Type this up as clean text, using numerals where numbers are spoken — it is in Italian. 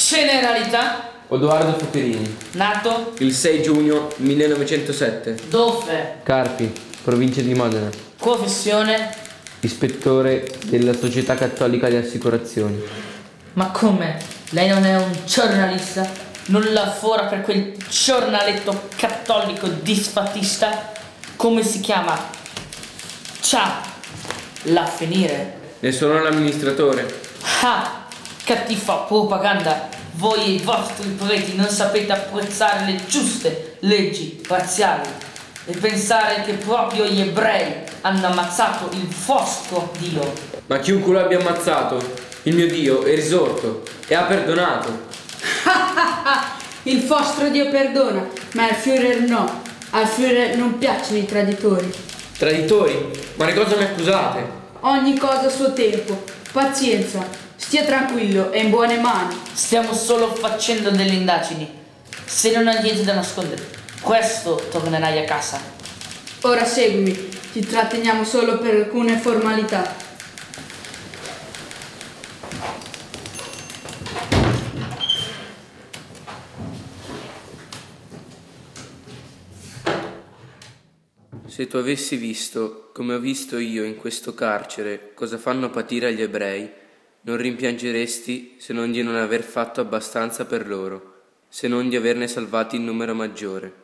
Generalità. Odoardo Fucherini. Nato. Il 6 giugno 1907. Dove? Carpi, provincia di Modena. Professione. Ispettore della Società Cattolica di Assicurazioni. Ma come? Lei non è un giornalista? Non lavora per quel giornaletto cattolico disfattista? Come si chiama? Ciao. La finire. Ne sono l'amministratore. Ah, cattiva propaganda. Voi e i vostri preti non sapete apprezzare le giuste leggi razziali e pensare che proprio gli ebrei hanno ammazzato il vostro Dio. Ma chiunque lo abbia ammazzato, il mio Dio è risorto e ha perdonato. Il vostro Dio perdona, ma al Führer no. Al Führer non piacciono i traditori. Traditori? Ma di cosa mi accusate? Ogni cosa a suo tempo. Pazienza. Stia tranquillo, è in buone mani. Stiamo solo facendo delle indagini. Se non hai niente da nascondere, presto tornerai a casa. Ora seguimi, ti tratteniamo solo per alcune formalità. Se tu avessi visto, come ho visto io in questo carcere, cosa fanno patire agli ebrei, non rimpiangeresti se non di non aver fatto abbastanza per loro, se non di averne salvati in numero maggiore.